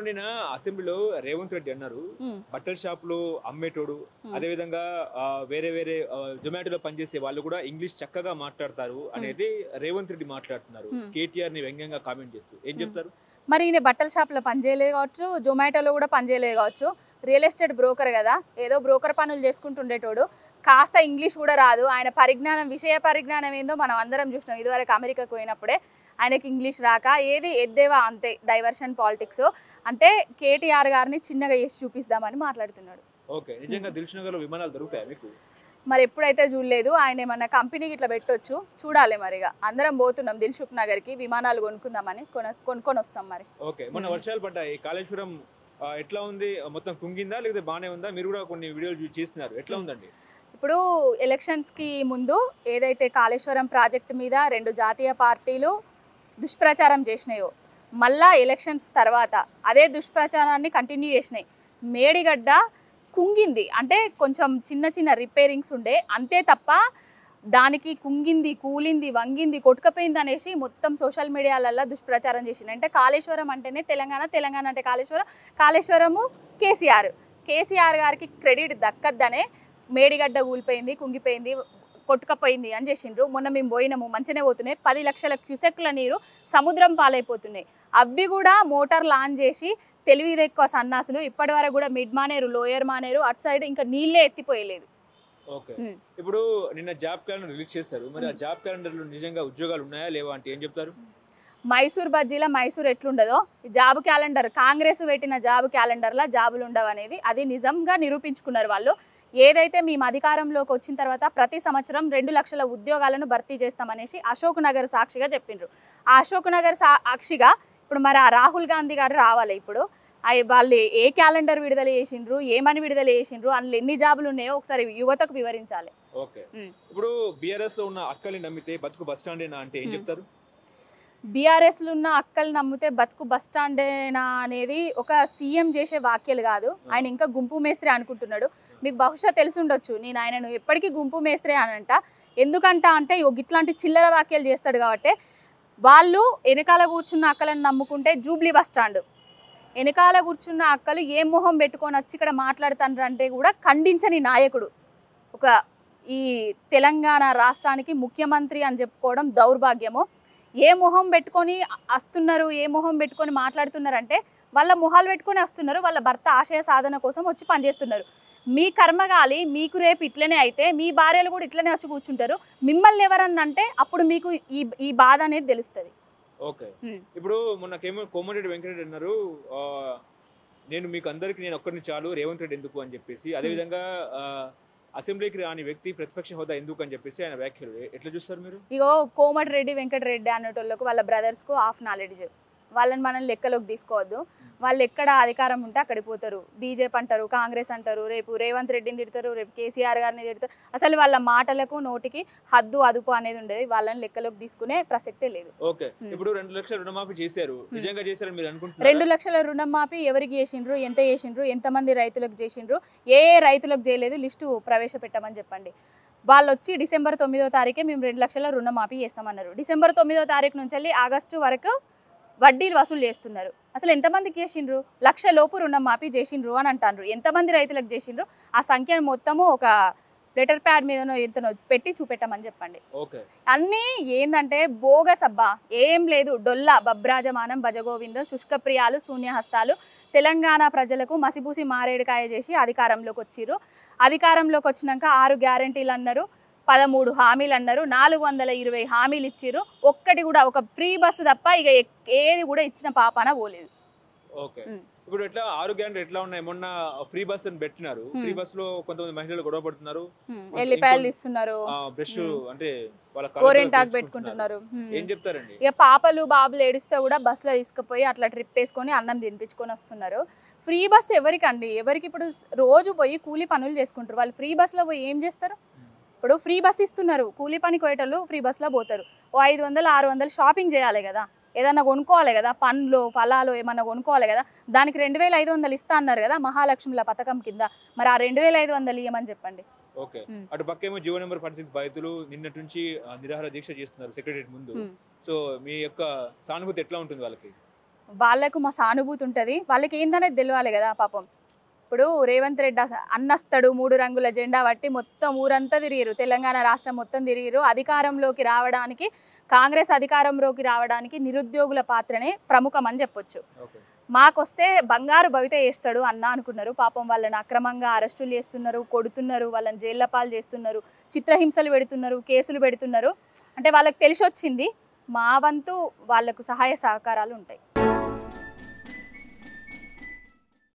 నిన్న అసెంబ్లీలో రేవంత్ రెడ్డి అన్నారు బట్టల షాప్ లో అమ్మేటోడు అదే విధంగా వేరే వేరే జొమాటోలో పనిచేసే వాళ్ళు కూడా ఇంగ్లీష్ చక్కగా మాట్లాడతారు అనేది రేవంత్ రెడ్డి మాట్లాడుతున్నారు. కేటీఆర్ ని వ్యంగ్యంగా కామెంట్ చేస్తూ ఏం చెప్తారు? మరి ఈయన బట్టల షాప్లో పనిచేయలేదు కావచ్చు, జొమాటోలో కూడా పనిచేయలేదు కావచ్చు. రియల్ ఎస్టేట్ బ్రోకర్ కదా, ఏదో బ్రోకర్ పనులు చేసుకుంటుండేటోడు. కాస్త ఇంగ్లీష్ కూడా రాదు. ఆయన పరిజ్ఞానం, విషయ పరిజ్ఞానం ఏందో మనం అందరం చూసినాం. ఇదివరకు అమెరికాకు పోయినప్పుడే ఆయనకి ఇంగ్లీష్ రాక ఏది ఎద్దేవా అంతే, డైవర్షన్ పాలిటిక్స్ అంటే కేటీఆర్ గారిని చిన్నగా చేసి చూపిస్తామని మాట్లాడుతున్నాడు. ఓకే, నిజంగా దిల్సుఖ్నగర్లో విమానాలు దొరుకుతాయా మీకు? మరి ఎప్పుడైతే చూడలేదు. ఆయన ఏమన్నా కంపెనీకి ఇట్లా పెట్టొచ్చు, చూడాలి. మరిగా అందరం పోతున్నాం దిల్సుఖ్నగర్కి, విమానాలు కొనుక్కుందామని, కొనుక్కొని వస్తాం. మరి ఓకే, మొన్న వర్షాలు పడ్డాయి, కాళేశ్వరం ఎట్లా ఉంది? మొత్తం కుంగిందా లేకపోతే బాగానే ఉందా? మీరు కూడా కొన్ని వీడియోలు చేస్తున్నారు, ఎట్లా ఉందండి? ఇప్పుడు ఎలక్షన్స్కి ముందు ఏదైతే కాళేశ్వరం ప్రాజెక్టు మీద 2 జాతీయ పార్టీలు దుష్ప్రచారం చేసినాయో, మళ్ళా ఎలక్షన్స్ తర్వాత అదే దుష్ప్రచారాన్ని కంటిన్యూ చేసినాయి. మేడిగడ్డ కుంగింది అంటే కొంచెం చిన్న చిన్న రిపేరింగ్స్ ఉండే అంతే తప్ప దానికి కుంగింది, కూలింది, వంగింది, కొట్టుకపోయింది అనేసి మొత్తం సోషల్ మీడియాలలో దుష్ప్రచారం చేసింది. అంటే కాళేశ్వరం అంటేనే తెలంగాణ, తెలంగాణ అంటే కాళేశ్వరం, కాళేశ్వరము కేసీఆర్ గారికి క్రెడిట్ దక్కద్దనే మేడిగడ్డ కూలిపోయింది, కుంగిపోయింది, కొట్టుకపోయింది అని చేసిండ్రు. మొన్న మేము పోయినాము, మంచిగానే పోతున్నాయి. 10 లక్షల క్యూసెక్ల నీరు సముద్రం పాలైపోతున్నాయి. అవి కూడా మోటార్ లాంచ్ చేసి తెలివిది ఎక్కువ సన్నాసులు ఇప్పటి వరకు కూడా మిడ్ మానేరు, లోయర్ మానేరు అటు సైడ్ ఇంకా నీళ్ళే ఎత్తిపోయలేదు. ఓకే, ఇప్పుడు నిన్న జాబ్ క్యాలెండర్ రిలీజ్ చేశారు. మరి ఆ జాబ్ క్యాలెండర్ లో నిజంగా ఉద్యోగాలు ఉన్నాయా లేవా అంటే ఏం చెప్తారు? మైసూర్ బజ్జీల మైసూర్ ఎట్లుండదో జాబ్ క్యాలెండర్, కాంగ్రెస్ పెట్టిన జాబ్ క్యాలెండర్లో జాబులు ఉండవు అనేది అది నిజంగా నిరూపించుకున్నారు వాళ్ళు. ఏదైతే మేము అధికారంలోకి వచ్చిన తర్వాత ప్రతి సంవత్సరం 2 లక్షల ఉద్యోగాలను భర్తీ చేస్తామనేసి అశోక్ నగర్ సాక్షిగా చెప్పిండ్రు. ఆ అశోక్ నగర్ సాక్షిగా ఇప్పుడు మరి ఆ రాహుల్ గాంధీ గారు రావాలి. ఇప్పుడు వాళ్ళు ఏ క్యాలెండర్ విడుదల చేసిండ్రు, ఏమని విడుదల చేసిండ్రు, అందులో ఎన్ని జాబులు ఉన్నాయో ఒకసారి యువతకు వివరించాలి. ఓకే, ఇప్పుడు బీఆర్ఎస్ లో ఉన్న అక్కల్ని నమ్మితే బతుకు బస్ స్టాండేనా అంటే ఏం చెప్తారు? బీఆర్ఎస్లో ఉన్న అక్కలు నమ్మితే బతుకు బస్ స్టాండేనా అనేది ఒక సీఎం చేసే వాక్యాలు కాదు. ఆయన ఇంకా గుంపు మేస్త్రి అనుకుంటున్నాడు. మీకు బహుశా తెలిసుండొచ్చు, నేను ఆయనను ఎప్పటికీ గుంపు మేస్త్రి అనంట. ఎందుకంట అంటే ఇట్లాంటి చిల్లర వాక్యాలు చేస్తాడు కాబట్టి. వాళ్ళు వెనకాల కూర్చున్న అక్కలను నమ్ముకుంటే జూబ్లీ బస్ స్టాండ్ వెనకాల కూర్చున్న అక్కలు ఏ మొహం పెట్టుకొని వచ్చి ఇక్కడ మాట్లాడుతారు అంటే కూడా ఖండించని నాయకుడు. ఒక ఈ తెలంగాణ రాష్ట్రానికి ముఖ్యమంత్రి అని చెప్పుకోవడం దౌర్భాగ్యము. ఏ మొహం పెట్టుకొని వస్తున్నారు, ఏ మొహం పెట్టుకొని మాట్లాడుతున్నారంటే వాళ్ళ మొహాలు పెట్టుకొని వస్తున్నారు. వాళ్ళ భర్త ఆశయ సాధన కోసం వచ్చి పనిచేస్తున్నారు. మీ కర్మగాలి మీకు రేపు ఇట్లనే అయితే మీ భార్యలు కూడా ఇట్లనే వచ్చి కూర్చుంటారు. మిమ్మల్ని ఎవరన్నా అంటే అప్పుడు మీకు ఈ బాధ అనేది తెలుస్తుంది. ఓకే, ఇప్పుడు మొన్న కోమటిరెడ్డి వెంకటరెడ్డి అన్నారు, నేను మీకు అందరికి నేను ఒక్కరిని చాలు, రేవంత్ రెడ్డి ఎందుకు అని చెప్పేసి. అదేవిధంగా అసెంబ్లీకి రాని వ్యక్తి ప్రతిపక్ష హోదా ఎందుకు అని చెప్పేసి ఆయన వ్యాఖ్యలు ఎట్లా చూస్తారు మీరు? ఇగో కోమటిరెడ్డి వెంకటరెడ్డి అనేటోళ్ళకు వాళ్ళ బ్రదర్స్కు హాఫ్ నాలెడ్జ్, వాళ్ళని మనం లెక్కలోకి తీసుకోవద్దు. వాళ్ళు ఎక్కడ అధికారం ఉంటే అక్కడికి పోతారు. బీజేపీ అంటారు, కాంగ్రెస్ అంటారు, రేపు రేవంత్ రెడ్డిని తిడతారు, రేపు కేసీఆర్ గారిని తిడతారు. అసలు వాళ్ళ మాటలకు నోటికి హద్దు అదుపు అనేది ఉండేది. వాళ్ళని లెక్కలోకి తీసుకునే ప్రసక్తే లేదు. ఓకే, ఇప్పుడు 2 లక్షల రుణమాఫీ చేశారు, నిజంగా చేశారని మీరు అనుకుంటున్నారు? 2 లక్షల రుణమాఫీ ఎవరికి చేసిండ్రు, ఎంత చేసిండ్రు, ఎంతమంది రైతులకు చేసిండ్రు, ఏ రైతులకు చేయలేదు లిస్టు ప్రవేశపెట్టమని చెప్పండి. వాళ్ళు వచ్చి డిసెంబర్ 9వ తారీఖే మేము 2 లక్షల రుణమాఫీ చేస్తామన్నారు. డిసెంబర్ 9వ తారీఖు నుంచి వెళ్ళి ఆగస్టు వరకు వడ్డీలు వసూలు చేస్తున్నారు. అసలు ఎంతమందికి చేసిండ్రు? 1 లక్ష లోపు రుణమాఫీ చేసిండ్రు అని అంటారు. ఎంతమంది రైతులకు చేసిండ్రు ఆ సంఖ్యను మొత్తము ఒక లెటర్ ప్యాడ్ మీదనో ఎంతనో పెట్టి చూపెట్టమని చెప్పండి. అన్నీ ఏంటంటే బోగస్ అబ్బా, ఏం లేదు. డొల్లా బబ్రాజమానం భజగోవిందం శుష్కప్రియాలు శూన్యహస్తాలు తెలంగాణ ప్రజలకు మసిపూసి మారేడుకాయ చేసి అధికారంలోకి వచ్చిర్రు. అధికారంలోకి వచ్చినాక 6 గ్యారంటీలు అన్నారు, 13 హామీలు అన్నారు, 420 హామీలు ఇచ్చిర్రు. ఒక్కటి కూడా ఒక ఫ్రీ బస్సు తప్ప ఇక ఏది కూడా ఇచ్చిన పాపాన పోలేదు. ఓకే, ఇప్పుడు ఎట్లా 6 గ్యారెంటీ ఎట్లా ఉన్నాయి? మొన్న ఫ్రీ బస్ అని పెట్టినారు. ఫ్రీ బస్ లో కొంతమంది మహిళలు గొడవ పడుతున్నారు, ఎల్లిపాయలు ఇస్తున్నారు, బ్రష్ అంటే వాళ్ళ గోరెంటాకు పెట్టుకుంటున్నారు. ఏం చెప్తారండి? ఇక పాపలు బాబులు ఏడుస్తే కూడా బస్సులో తీసుకుపోయి అట్లా ట్రిప్ వేసుకొని అన్నం తినిపించుకొని వస్తున్నారు. ఫ్రీ బస్ ఎవరికండి? ఎవరికి? ఇప్పుడు రోజు పోయి కూలీ పనులు చేసుకుంటారు వాళ్ళు. ఫ్రీ బస్సులో పోయి ఏం చేస్తారు? ఇప్పుడు ఫ్రీ బస్ ఇస్తున్నారు, కూలీ పని కోయటలు ఫ్రీ బస్సులో పోతారు. ఓ 500 600 షాపింగ్ చేయాలి కదా, ఏదన్నా కొనుక్కోవాలి కదా, పండ్లు ఫలాలు ఏమన్నా కొనుక్కోవాలి కదా. దానికి 2500 ఇస్తా అన్నారు కదా మహాలక్ష్మిల పథకం కింద. మరి ఆ 2500 ఇవ్వమని చెప్పండి. ఓకే, అటు పక్కేమో జీవో నెంబర్ 46 బాధితులు నిన్నటి నుంచి నిరాహార దీక్ష చేస్తున్నారు సెక్రటరియట్ ముందు. సో మీ యొక్క సానుభూతి ఎట్లా ఉంటుంది వాళ్ళకి? వాళ్ళకు మా సానుభూతి ఉంటుంది, వాళ్ళకి ఏందనేది తెలియాలి కదా పాపం. ఇప్పుడు రేవంత్ రెడ్డి అన్నస్తాడు 3 రంగుల జెండా పట్టి మొత్తం ఊరంతా తిరిగిరు, తెలంగాణ రాష్ట్రం మొత్తం తిరిగిరు. అధికారంలోకి రావడానికి, కాంగ్రెస్ అధికారంలోకి రావడానికి నిరుద్యోగుల పాత్రనే ప్రముఖం అని చెప్పొచ్చు. మాకొస్తే బంగారు భవిత చేస్తాడు అన్న అనుకున్నారు. పాపం వాళ్ళని అక్రమంగా అరెస్టులు చేస్తున్నారు, కొడుతున్నారు, వాళ్ళని జైళ్ళ పాలు చేస్తున్నారు, చిత్రహింసలు పెడుతున్నారు, కేసులు పెడుతున్నారు. అంటే వాళ్ళకి తెలిసి వచ్చింది, మా వంతు వాళ్ళకు సహాయ సహకారాలు ఉంటాయి.